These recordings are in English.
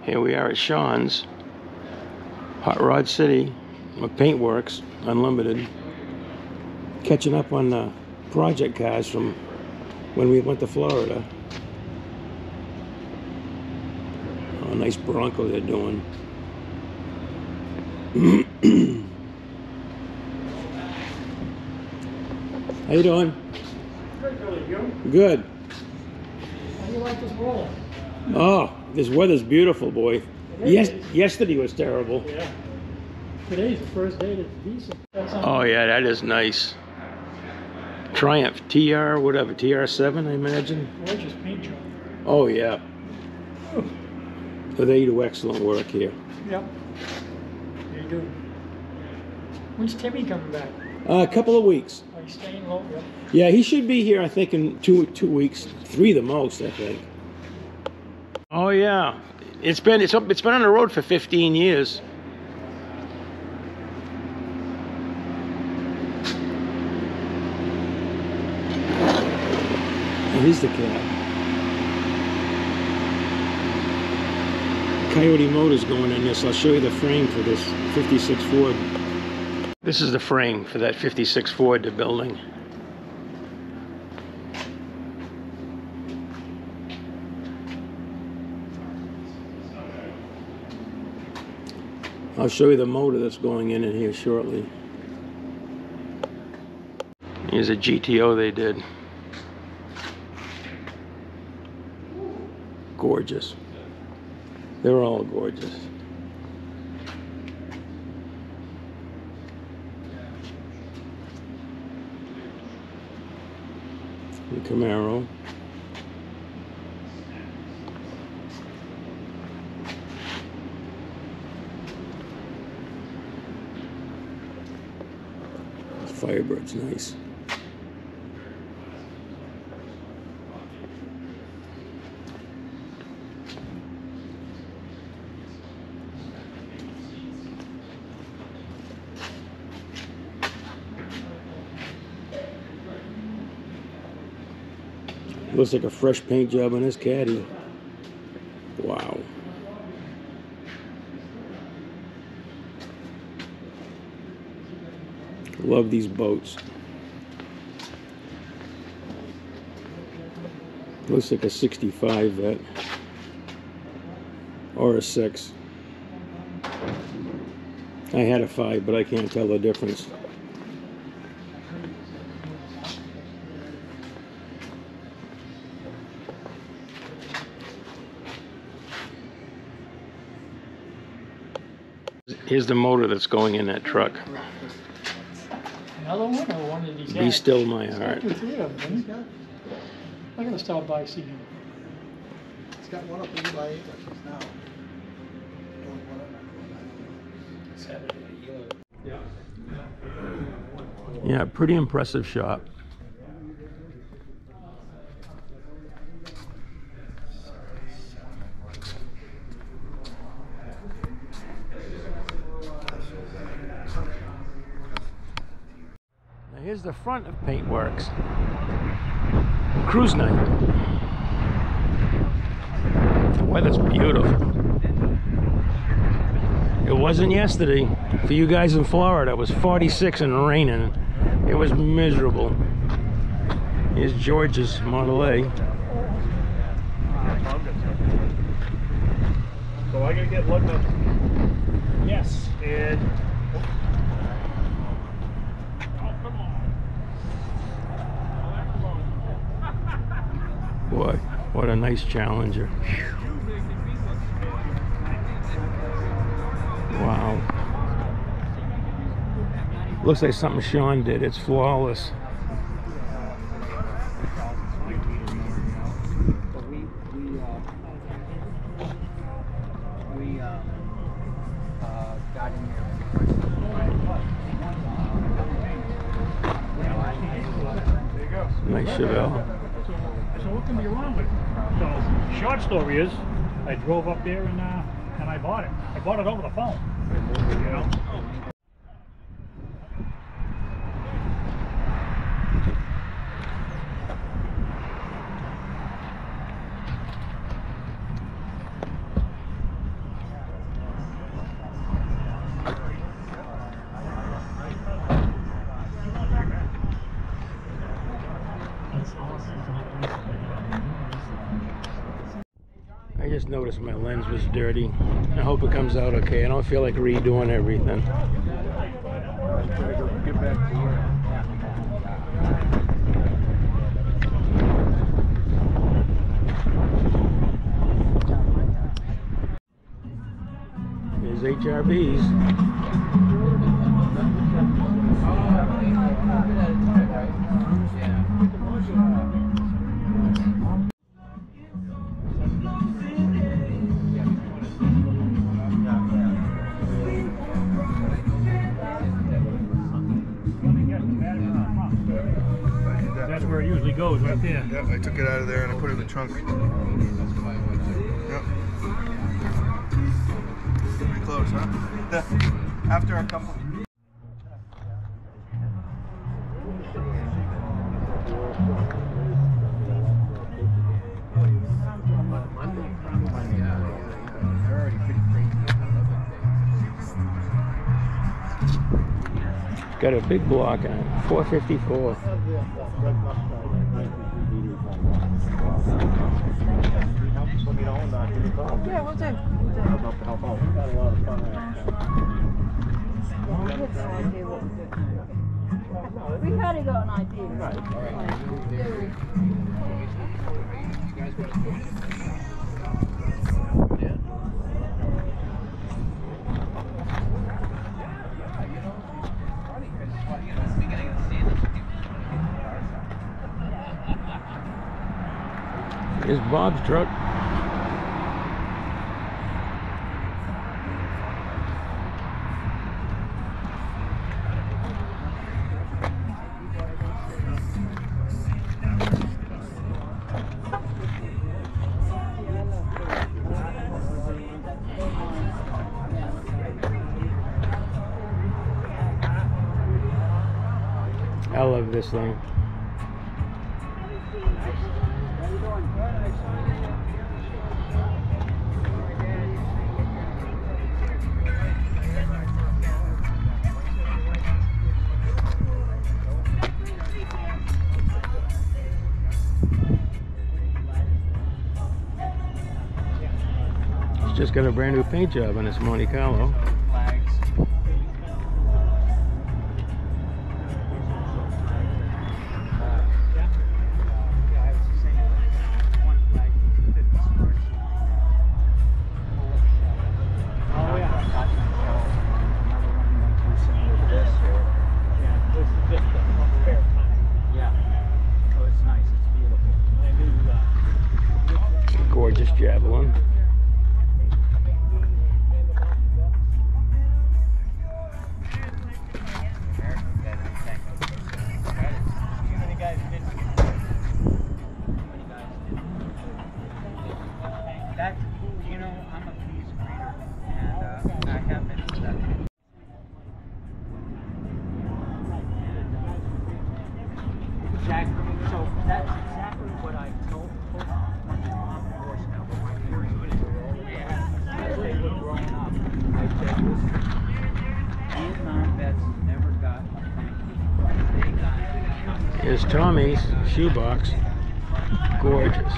Here we are at Sean's, Hot Rod City, with Paintworks Unlimited, catching up on the project cars from when we went to Florida. Oh, nice Bronco they're doing. How you doing? Good, Billy. You? Good. How do you like this roll? Oh, this weather's beautiful, boy. Yes, yesterday was terrible. Yeah. Today's the first day that's decent. Oh yeah, that is nice. Triumph TR, whatever, TR7, I imagine. Gorgeous paint job. Oh yeah. So they do excellent work here. Yep. They do. When's Timmy coming back? A couple of weeks. Are you staying low? Yep. Yeah, he should be here, I think, in two weeks. 3 the most, I think. Oh yeah, it's been on the road for 15 years. And here's the cab. Coyote Motors going in this. I'll show you the frame for this 56 Ford. This is the frame for that 56 Ford they're building. I'll show you the motor that's going in here shortly. Here's a GTO they did. Gorgeous. They're all gorgeous. The Camaro. Firebird's nice. Looks like a fresh paint job on this caddy. Wow. Love these boats. Looks like a 65 vet. Or a 6. I had a 5, but I can't tell the difference. Here's the motor that's going in that truck. Another one or one of these? Be still my heart. I'm going to stop by see him. It's got one up in by now. Yeah, pretty impressive shop. Now here's the front of Paintworks. Cruise night. The weather's beautiful. It wasn't yesterday. For you guys in Florida, it was 46 and raining. It was miserable. Here's George's Model A. So I gotta get looked up. Yes. And oh, come on. Boy, what a nice Challenger. Wow. Looks like something Sean did. It's flawless. Got in there. There you go. Nice Chevelle. So what can be wrong with it? So short story is, I drove up there and I bought it. I bought it over the phone. You know. I just noticed my lens was dirty. I hope it comes out okay. I don't feel like redoing everything. Get back to work. Here's HRVs. That's where it usually goes, right there. Yep, I took it out of there and I put it in the trunk. Yep. Pretty close, huh? After a couple. Got a big block on it, 454. Yeah, we'll do. We've already got an idea. Right. Here's Bob's truck. I love this thing. He's just got a brand new paint job on this Monte Carlo. Gorgeous Javelin. You know, I'm a piece breeder, and I have been for that. Exactly. So that's exactly what I told them. I'm divorced now, but my hearing was as they were growing up. I said, listen, Vietnam vets never got they got. Here's Tommy's shoebox. Gorgeous.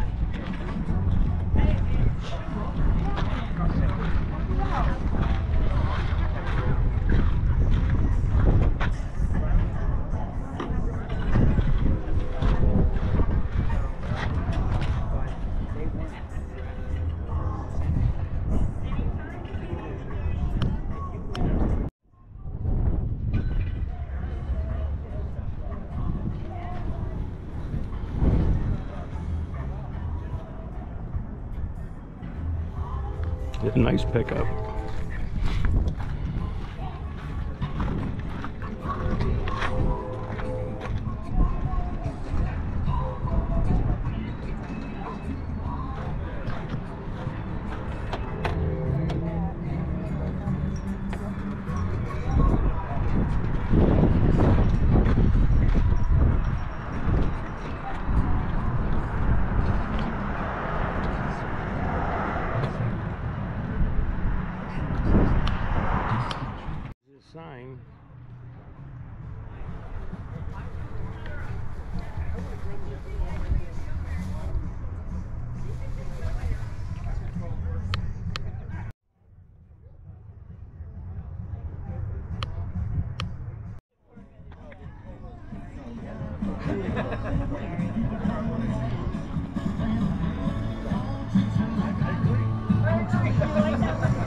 A nice pickup.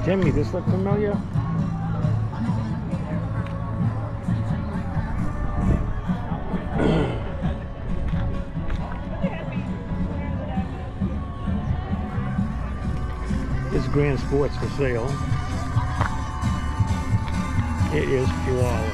Timmy, this look familiar? This Grand Sports for sale. It is flawless.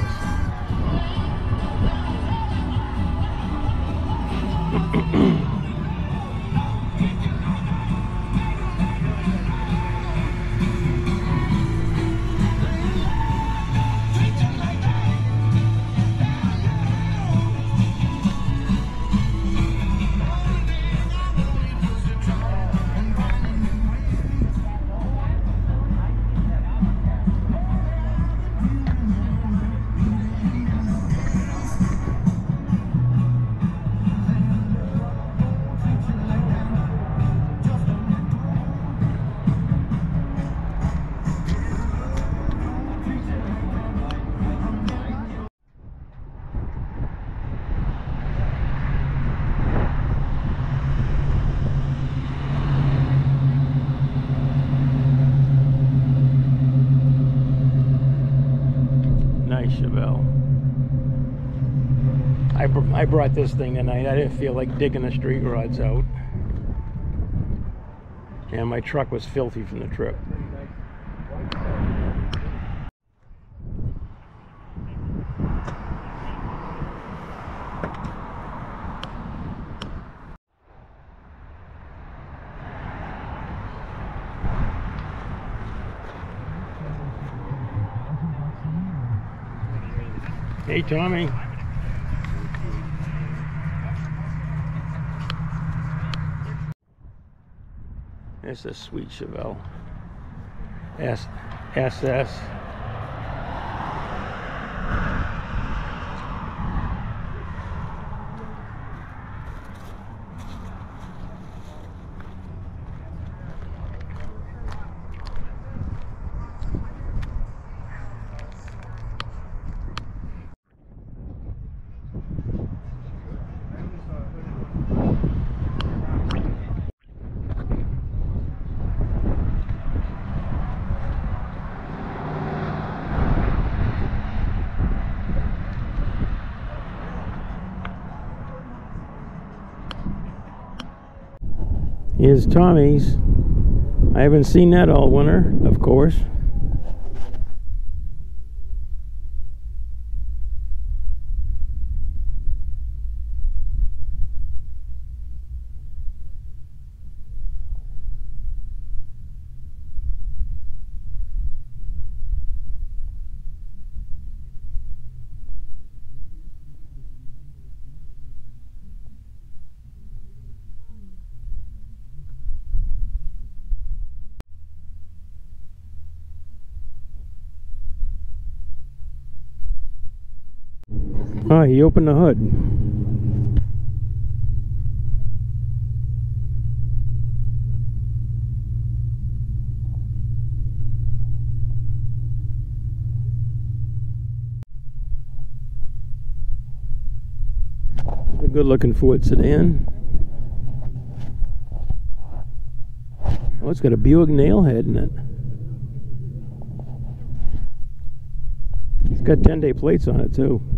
Nice Chevelle. I brought this thing tonight. I didn't feel like digging the street rods out. And my truck was filthy from the trip. Hey, Tommy. It's a sweet Chevelle. SS. Here's Tommy's. I haven't seen that all winter, of course. Oh, he opened the hood. It's a good looking Ford sedan. Oh, it's got a Buick nailhead in it. It's got 10-day plates on it too.